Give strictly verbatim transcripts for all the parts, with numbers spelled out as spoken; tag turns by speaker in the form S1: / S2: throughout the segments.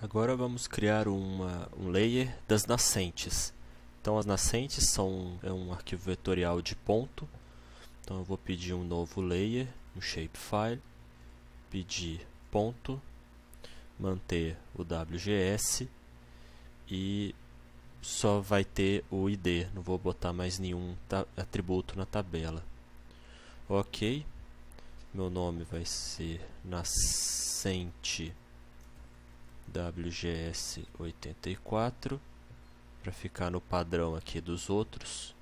S1: Agora vamos criar uma, um layer das nascentes. Então as nascentes são é um arquivo vetorial de ponto. Então eu vou pedir um novo layer, um shapefile, pedir ponto, manter o W G S e só vai ter o I D, não vou botar mais nenhum atributo na tabela. Ok, meu nome vai ser nascente W G S oitenta e quatro, para ficar no padrão aqui dos outros.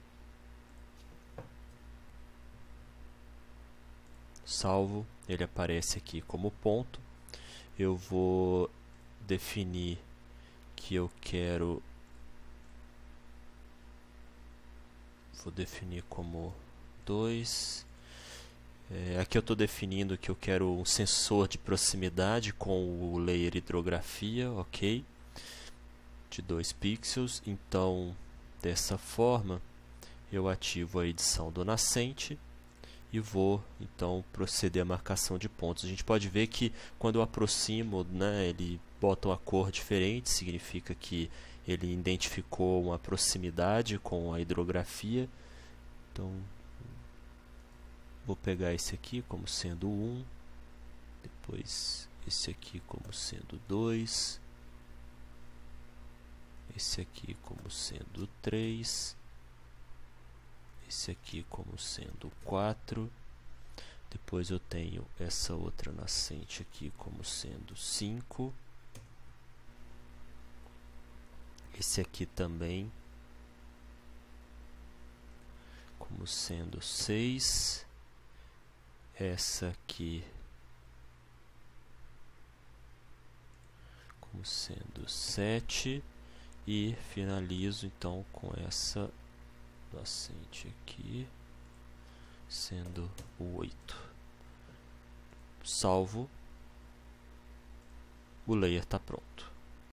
S1: Salvo, ele aparece aqui como ponto. Eu vou definir que eu quero, vou definir como dois. É, aqui eu estou definindo que eu quero um sensor de proximidade com o layer hidrografia, ok, de dois pixels. Então, dessa forma, eu ativo a edição do nascente e vou então proceder à marcação de pontos. A gente pode ver que quando eu aproximo, né, ele bota uma cor diferente, significa que ele identificou uma proximidade com a hidrografia. Então, vou pegar esse aqui como sendo um, depois esse aqui como sendo dois, esse aqui como sendo três, esse aqui como sendo quatro, depois eu tenho essa outra nascente aqui como sendo cinco, esse aqui também como sendo seis, essa aqui como sendo sete e finalizo então com essa nascente aqui sendo o oito. Salvo, o layer está pronto.